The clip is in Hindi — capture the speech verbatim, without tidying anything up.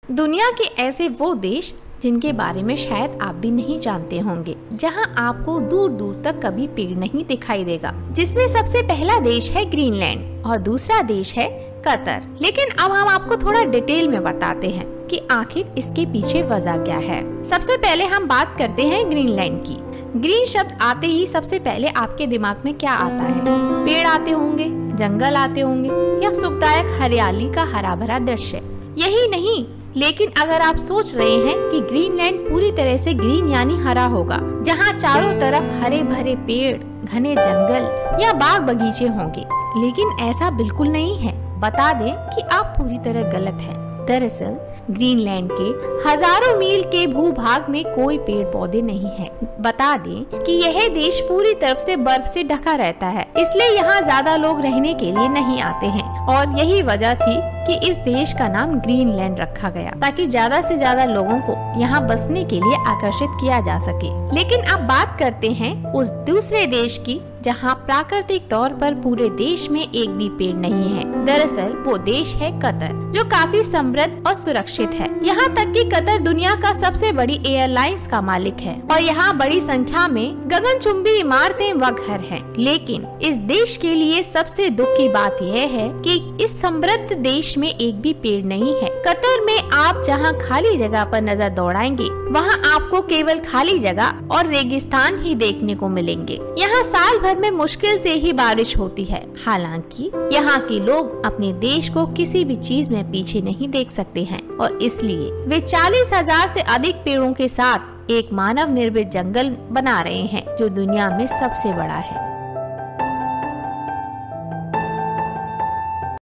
दुनिया के ऐसे वो देश जिनके बारे में शायद आप भी नहीं जानते होंगे, जहां आपको दूर दूर तक कभी पेड़ नहीं दिखाई देगा, जिसमें सबसे पहला देश है ग्रीनलैंड और दूसरा देश है कतर। लेकिन अब हम आपको थोड़ा डिटेल में बताते हैं कि आखिर इसके पीछे वजह क्या है। सबसे पहले हम बात करते हैं ग्रीनलैंड की। ग्रीन शब्द आते ही सबसे पहले आपके दिमाग में क्या आता है? पेड़ आते होंगे, जंगल आते होंगे या सुखदायक हरियाली का हरा भरा दृश्य। यही नहीं, लेकिन अगर आप सोच रहे हैं कि ग्रीनलैंड पूरी तरह से ग्रीन यानी हरा होगा, जहां चारों तरफ हरे भरे पेड़, घने जंगल या बाग बगीचे होंगे, लेकिन ऐसा बिल्कुल नहीं है। बता दें कि आप पूरी तरह गलत हैं। दरअसल ग्रीनलैंड के हजारों मील के भूभाग में कोई पेड़ पौधे नहीं है। बता दें कि यह देश पूरी तरफ से बर्फ से ढका रहता है, इसलिए यहाँ ज्यादा लोग रहने के लिए नहीं आते हैं और यही वजह थी कि इस देश का नाम ग्रीनलैंड रखा गया, ताकि ज्यादा से ज्यादा लोगों को यहाँ बसने के लिए आकर्षित किया जा सके। लेकिन अब बात करते हैं उस दूसरे देश की जहाँ प्राकृतिक तौर पर पूरे देश में एक भी पेड़ नहीं है। दरअसल वो देश है कतर, जो काफी समृद्ध और सुरक्षित है। यहाँ तक कि कतर दुनिया का सबसे बड़ी एयरलाइंस का मालिक है और यहाँ बड़ी संख्या में गगनचुंबी इमारतें व घर हैं। लेकिन इस देश के लिए सबसे दुख की बात यह है कि इस समृद्ध देश में एक भी पेड़ नहीं है। कतर में आप जहाँ खाली जगह पर नजर दौड़ाएंगे, वहाँ आपको केवल खाली जगह और रेगिस्तान ही देखने को मिलेंगे। यहाँ साल भर में मुश्किल से ही बारिश होती है। हालांकि यहाँ के लोग अपने देश को किसी भी चीज में पीछे नहीं देख सकते हैं और इसलिए वे चालीस हजार से अधिक पेड़ों के साथ एक मानव निर्मित जंगल बना रहे हैं, जो दुनिया में सबसे बड़ा है।